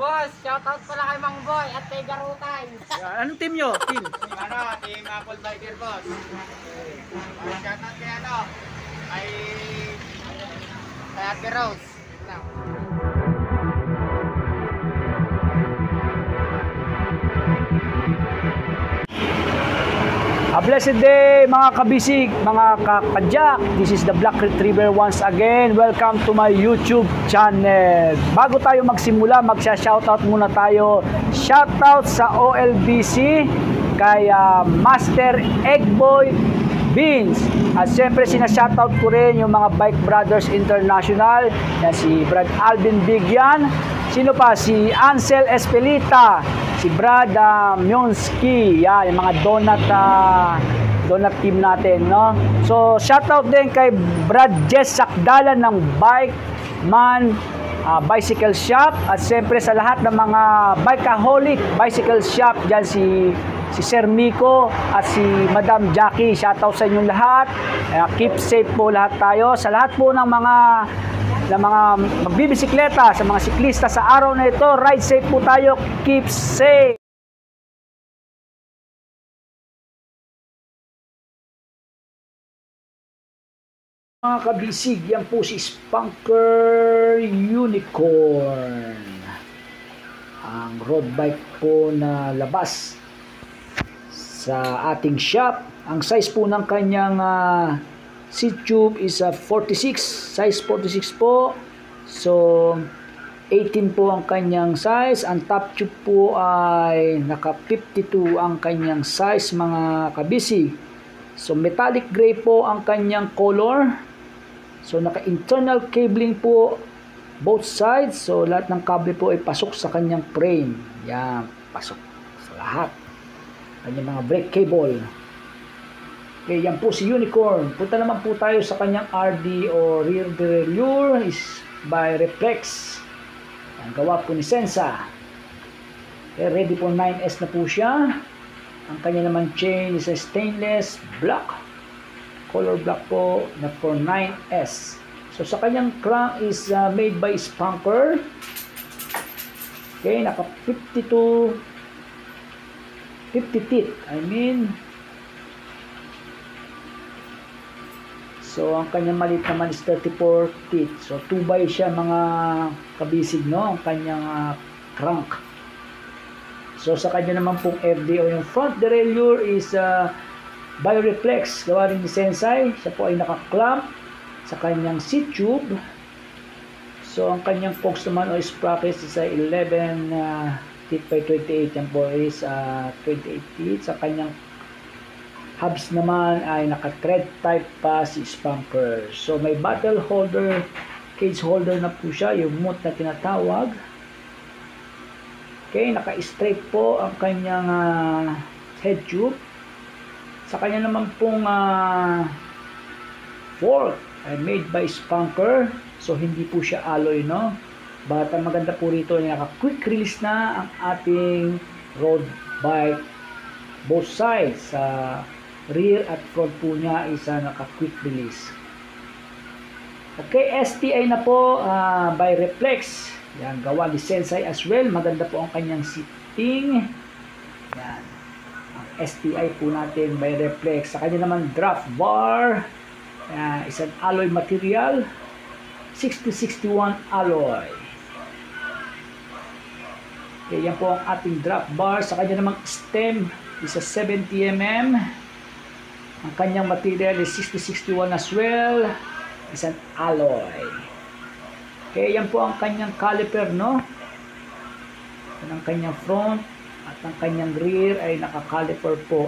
Boss, shoutout pala kay Mang Boy at kay Garutay. Anong team nyo? Team? Team Apple Biker, boss. Shoutout kay kay Ate Rose. A blessed day mga kabisig, mga kapadyak. This is the Black Retriever once again. Welcome to my YouTube channel. Bago tayo magsimula, magsha-shoutout muna tayo. Shoutout sa OLBC kay Master Eggboy Beans. At siyempre sinashoutout ko rin yung mga Bike Brothers International na si Brad Alvin Bigyan. Sino pa? Si Ansel Espelita, si Brad Myonski, yan, yung mga donut team natin, no? So, shoutout din kay Brad Jess Sakdalan ng BikeMan Bicycle Shop. At siyempre sa lahat ng mga BikeAholic Bicycle Shop, dyan si Sir Miko at si Madam Jackie. Shoutout sa inyong lahat. Keep safe po lahat tayo. Sa lahat po ng mga magbibisikleta, sa mga siklista sa araw na ito, ride safe po tayo. Keep safe. Mga kabisig, yan po si Spanker Unicorn. Ang road bike po na labas sa ating shop. Ang size po ng kanyang seat tube is 46, size 46 po. So 18 po ang kanyang size. Ang top tube po ay naka 52 ang kanyang size mga kabisig. So metallic gray po ang kanyang color. So naka internal cabling po both sides. So lahat ng kable po ay pasok sa kanyang frame. Yan, pasok sa lahat. Kanyang mga brake cable. Okay, yan po si Unicorn. Punta naman po tayo sa kanyang RD o rear derailleur is by Reflex. Ang gawa po ni Sensa. Okay, ready po 9S na po siya. Ang kanya naman chain is a stainless black. Color black po na for 9S. So sa kanyang crank is made by Spanker. Okay, naka 50 teeth. So, ang kanyang maliit naman is 34 teeth. So, 2x siya mga kabisig, no? Ang kanyang crank. So, sa kanya naman pong FD o yung front derailleur is Bioreflex. Gawa rin ni Sensei. Siya po ay naka-clamp sa kanyang seat tube. So, ang kanyang spokes naman o sprocket is 11 teeth by 28. Yan po is 28 teeth. Sa kanyang hubs naman ay naka-thread type pa si Spanker. So may bottle holder, cage holder na po siya, yung moot na tinatawag. Okay, naka-straight po ang kanyang head tube. Sa kanya naman pong fork ay made by Spanker. So hindi po siya alloy, no? But ang maganda po rito ay naka-quick release na ang ating road bike. Both sides, rear at front po niya is naka-quick release. Okay, STI na po by Reflex. Yan, gawa ni Sensei as well. Maganda po ang kanyang seating. Yan. Ang STI po natin by Reflex. Sa kanya naman draft bar. Is an alloy material. 6061 alloy. Okay, yan po ang ating draft bar. Sa kanya namang stem is a 70mm. Ang kanyang material is 6061 as well. Is an alloy. Okay, yan po ang kanyang caliper, no? Yan ang kanyang front at ang kanyang rear ay naka-caliper po.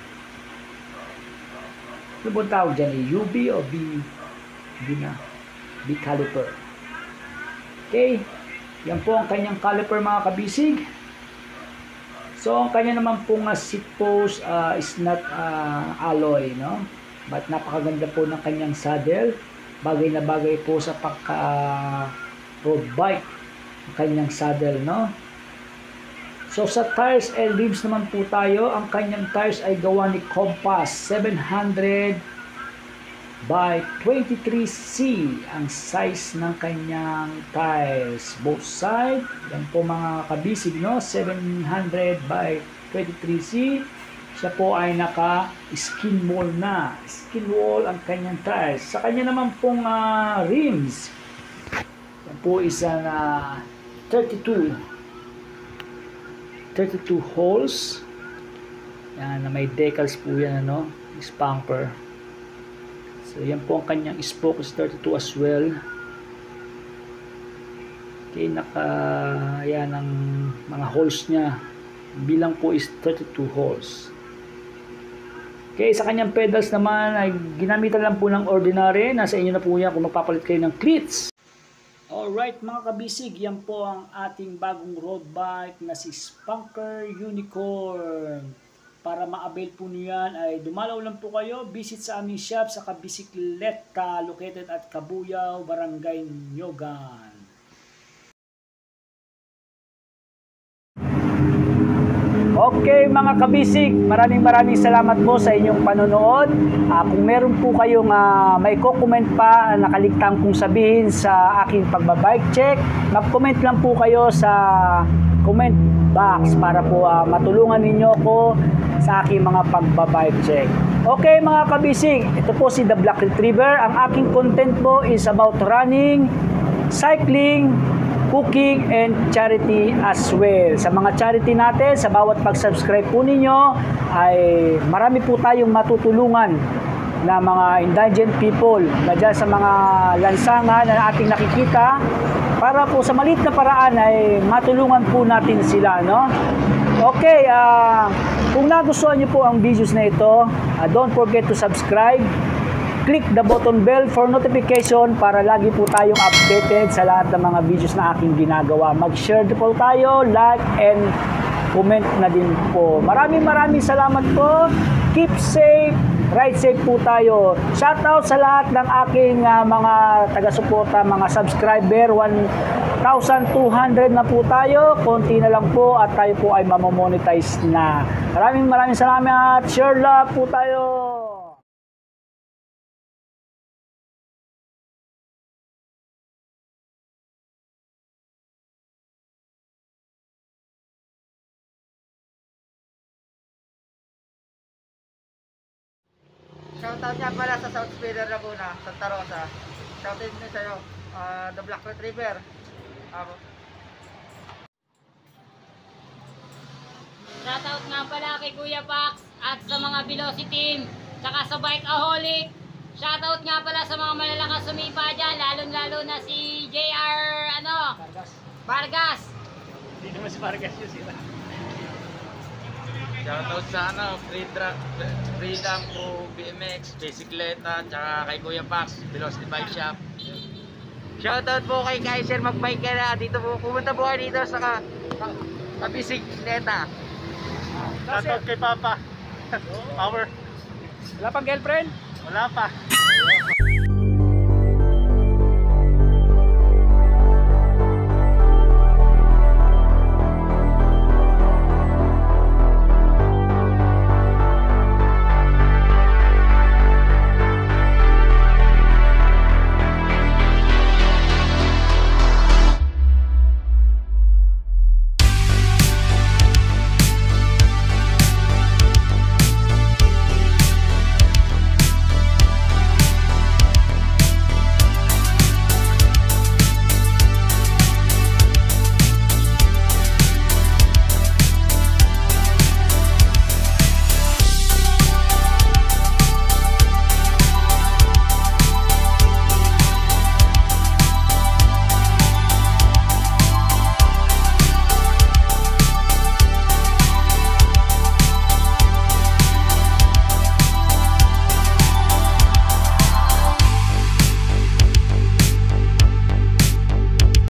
Ano po tawag dyan? UB o B? B na. B caliper. Okay. Yan po ang kanyang caliper mga kabisig. So, ang kanya naman pong seat post is not alloy, no? But napakaganda po ng kanyang saddle. Bagay na bagay po sa road bike ang kanyang saddle, no? So, sa tires and rims naman po tayo. Ang kanyang tires ay gawa ni Compass 700 by 23C ang size ng kanyang tires. Both side, yan po mga kabisig, no? 700 by 23C. Siya po ay naka-skin wall na. Skin wall ang kanyang tires. Sa kanya naman pong rims. Yan po isa na 32 holes. Yan, na may decals po yan, ano? Spanker. So, yan po ang kanyang spoke is 32 as well. Okay, yan ang mga holes niya. Bilang po is 32 holes. Okay, sa kanyang pedals naman ay ginamitan lang po ng ordinary. Nasa inyo na po yan kung magpapalit kayo ng cleats. Alright mga kabisig, yan po ang ating bagong road bike na si Spanker Unicorn. Para ma-avail po nyo yan ay dumalaw lang po kayo. Visit sa aming shop sa Kabisig-Leta, located at Kabuyaw, Barangay Nyogan. Okay mga kabisig, maraming salamat po sa inyong panonood. Kung meron po kayong may comment pa nakaligtaan kong sabihin sa aking pagbabike check, mag-comment lang po kayo sa comment box para po matulungan ninyo ko sa aking mga pagbabike check. Okay mga kabisig, ito po si TheBlackRetriever. Ang aking content po is about running, cycling, cooking, and charity as well. Sa mga charity natin, sa bawat pag-subscribe po ninyo, ay marami po tayong matutulungan na mga indigent people na dyan sa mga lansangan na ating nakikita para po sa maliit na paraan ay matulungan po natin sila, no? Okay, kung nagustuhan niyo po ang videos na ito, don't forget to subscribe. Click the button bell for notification para lagi po tayong updated sa lahat ng mga videos na aking ginagawa. Mag-share po tayo, like, and comment na din po. Maraming salamat po. Keep safe, ride safe po tayo. Shoutout sa lahat ng aking mga taga-suporta, mga subscriber. 1,200 na po tayo. Konti na lang po at tayo po ay mamomonetize na. Maraming salamat. Share love po tayo. Shoutout niya pala sa South Speeder Laguna, Santa Rosa. Shoutout niyo sa'yo, TheBlackRetriever. Shoutout nga pala kay Kuya Pax at sa mga Velocity team, tsaka sa BikeAholic. Shoutout nga pala sa mga malalakas sumipa dyan, lalo na si JR Vargas. Hindi naman si Vargas yun sila. Shoutout sa Freedom po BMX, Kabisig-Leta, tsaka kay Kuya Pax, Velocity Bike Shop. Shoutout po kay Kaiser Magbike na dito po. Pumunta po kayo dito sa Kabisig-Leta. Shoutout kay Papa. Power. Wala pang girlfriend? Wala pa.